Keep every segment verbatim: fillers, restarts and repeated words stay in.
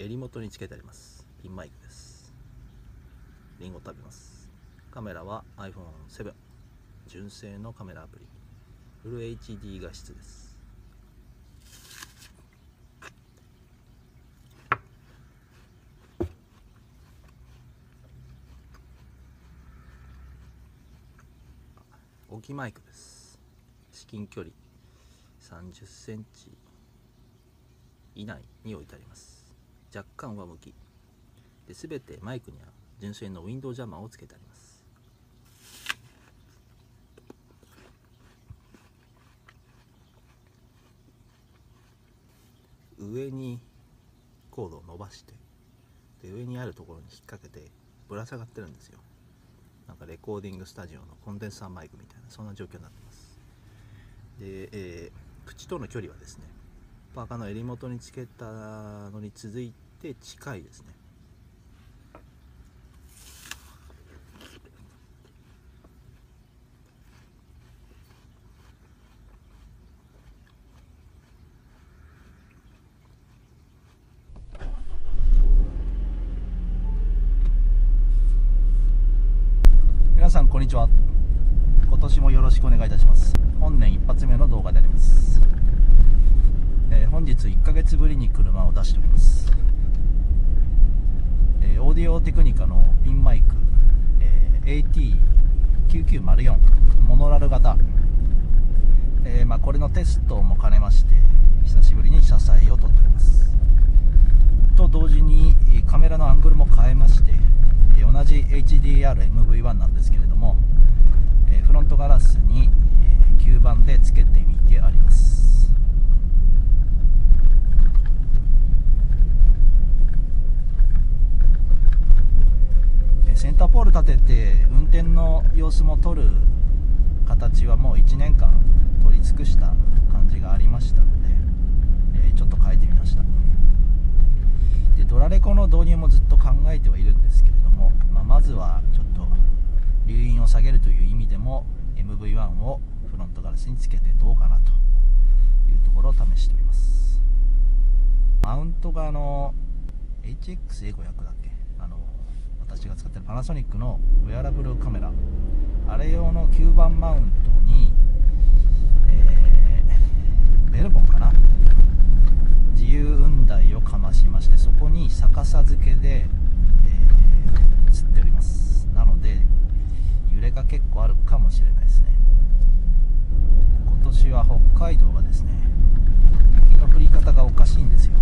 襟元につけてあります。ピンマイクです。リンゴ食べます。カメラは アイフォンセブン、 純正のカメラアプリ、フル エイチディー 画質です。置きマイクです。至近距離さんじゅっセンチ以内に置いてあります。若干上向きで、全てマイクには純正のウィンドウジャマーをつけてあります。上にコードを伸ばして、で上にあるところに引っ掛けてぶら下がってるんですよ。なんかレコーディングスタジオのコンデンサーマイクみたいな、そんな状況になってます。で、えー、口との距離はですね、パーカーの襟元につけたのに続いて近いですね。皆さんこんにちは。今年もよろしくお願いいたします。本年一発目の動画であります。えー、本日いっかげつぶりに車を出しております。えー、オーディオテクニカのピンマイク、えー、エーティーきゅうきゅうまるよん モノラル型、えーまあ、これのテストも兼ねまして久しぶりに車載を撮っております。と同時にカメラのアングルも変えまして、同じ エイチディーアールエムブイワン なんですけれども、フロントガラスに吸盤でつけてみてあります。センターポール立てて運転の様子も撮る形はもういちねんかん撮り尽くした感じがありましたので、ちょっと変えてみました。でドラレコの導入もずっと考えてはいるんですけれども、まあ、まずはちょっと留飲を下げるという意味でも エムブイワン をフロントガラスにつけてどうかなというところを試しております。マウントがあの エイチエックスエーごひゃく だっけ、あの私が使ってるパナソニックのウェアラブルカメラ、あれ用の吸盤マウントに、えー、ベルボンかな、自由雲台をかましまして、そこに逆さ付けで、えー、釣っております。なので揺れが結構あるかもしれないですね。今年は北海道がですね、雪の降り方がおかしいんですよ。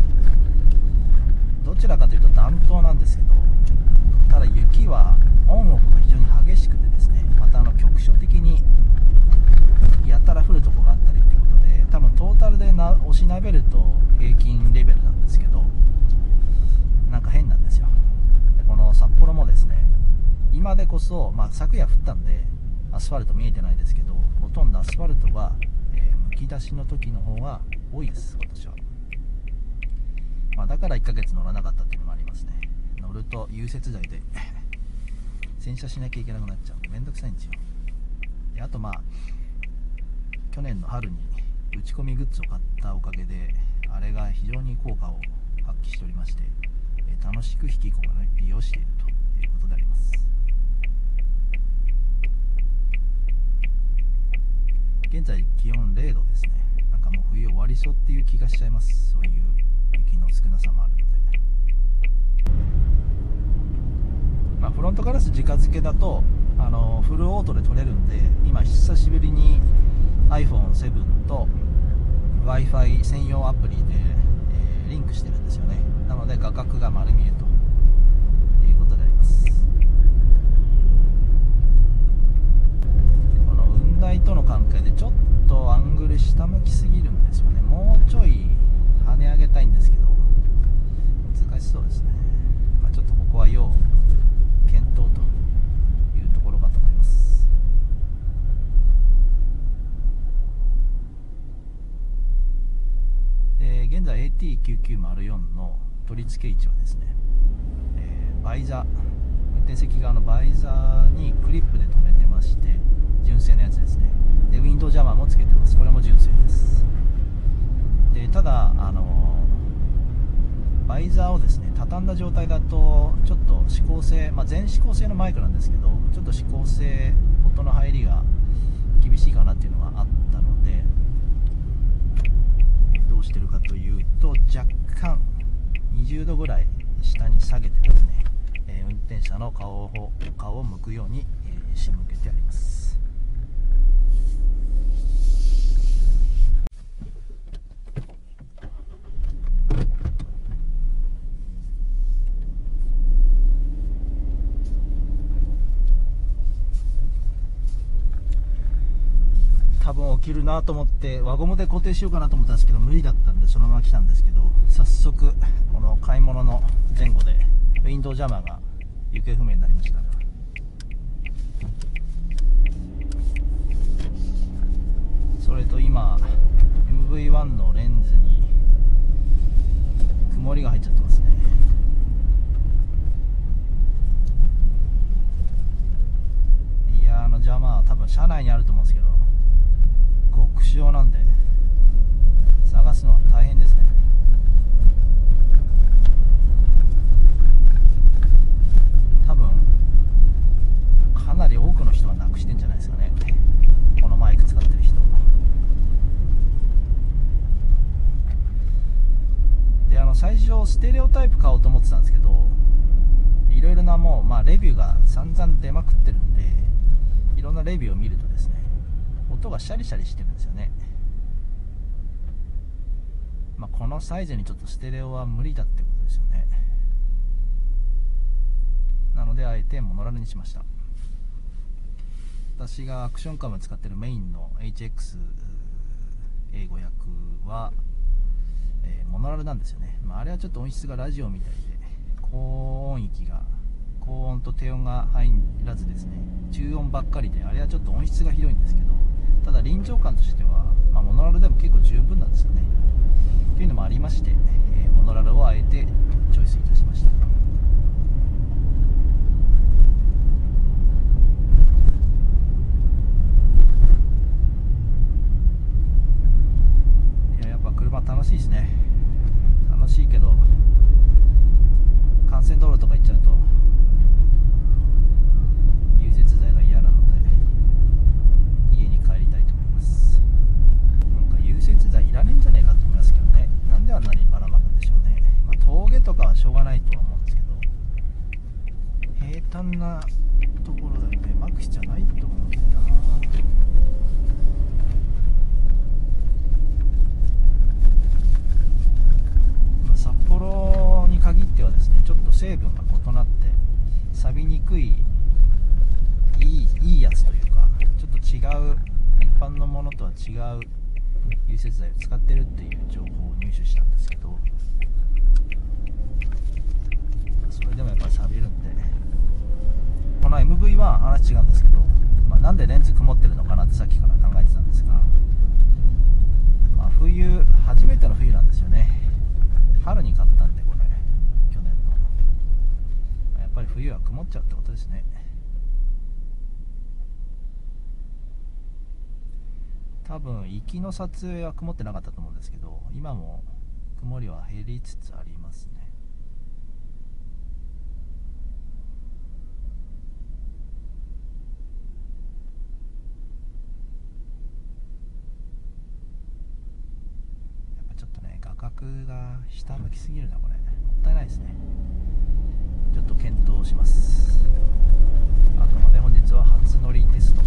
どちらかというと暖冬なんですけど、ただ雪はオンオフが非常に激しくてですね、またあの局所的にやたら降るところがあったりということで、多分トータルでな押しなべると平均レベルなんですけど、なんか変なんですよ。でこの札幌もですね、今でこそ、まあ、昨夜降ったんでアスファルト見えてないですけど、ほとんどアスファルトが、えー、むき出しの時の方が多いです、今年は。まあ、だからいっかげつ乗らなかったっていうのもありますね。乗ると融雪剤で洗車しなきゃいけなくなっちゃうんでめんどくさいんですよ。であとまあ去年の春に打ち込みグッズを買ったおかげで、あれが非常に効果を発揮しておりまして、えー、楽しく引き込みを利用しているということであります。現在気温れいどですね。なんかもう冬終わりそうっていう気がしちゃいます。そういう雪の少なさもあるので、まあ、フロントガラス直付けだとあのフルオートで撮れるんで、今久しぶりに アイフォンセブン と Wi-Fi 専用アプリで、えー、リンクしてるんですよね。なので画角が丸見えということであります。この雲台との関係でちょっとアングル下向きすぎるんですよね。もうちょい跳ね上げたいんですけど難しそうですね。まあ、ちょっとここは要検討というところかと思います。えー、現在 エーティーきゅうきゅうまるよん の取り付け位置はですね、えー、バイザー、運転席側のバイザーにクリップで留めてまして、純正のやつですね。でウィンドウジャマーもつけてます。これも純正です。でただあのババイザーをですね畳んだ状態だとちょっと指向性、まあ、全指向性のマイクなんですけど、ちょっと指向性音の入りが厳しいかなっていうのがあったので、どうしてるかというと、若干にじゅうどぐらい下に下げてですね、えー、運転者の顔を顔を向くように、えー、仕向けてあります。多分起きるなと思って輪ゴムで固定しようかなと思ったんですけど、無理だったんでそのまま来たんですけど、早速この買い物の前後でウィンドウジャマーが行方不明になりました。それと今 エムブイワン のレンズに曇りが入っちゃってますね。いやー、あのジャマー多分車内にあると思うんですけど、極小なんで探すのは大変ですね。多分かなり多くの人がなくしてんじゃないですかね、このマイク使ってる人で。あの最初ステレオタイプ買おうと思ってたんですけど、いろいろなもう、まあ、レビューが散々出まくってるんで、いろんなレビューを見るとですね、音がシャリシャリしてるんですよね。まあ、このサイズにちょっとステレオは無理だってことですよね。なのであえてモノラルにしました。私がアクションカム使ってるメインの エイチエックスエーごひゃく は、えー、モノラルなんですよね。まあ、あれはちょっと音質がラジオみたいで高音域が高音と低音が入らずですね、中音ばっかりで、あれはちょっと音質がひどいんですけど、ただ臨場感としては、まあ、モノラルでも結構十分なんですよね。というのもありまして、えー、モノラルをあえてチョイスいたしました。いや、やっぱ車楽しいですね。楽しいけど幹線道路とか行っちゃうと融雪剤が嫌なので家に帰りたいと思います。なんか融雪剤いらねえんじゃねえかと思いますけどね。なんであんなにばらまくんでしょうね。まあ、峠とかはしょうがないとは思うんですけど、平坦なところだけでまく必要ないと思うんだよな。まあ、札幌に限ってはですね、ちょっと成分が異なって錆びにくいいい、いいやつというか、ちょっと違う一般のものとは違う融雪剤を使ってるっていう情報を入手したんですけど、それでもやっぱり錆びるんで、この エムブイワン 話違うんですけど、まあ、なんでレンズ曇ってるのかなってさっきから考えてたんですが、まあ、冬初めての冬なんですよね。春に買ったんで、これ去年の。やっぱり冬は曇っちゃうってことですね。多分行きの撮影は曇ってなかったと思うんですけど、今も曇りは減りつつありますね。やっぱちょっとね、画角が下向きすぎるな、これもったいないですね。ちょっと検討します。あくまで本日は初乗りテスト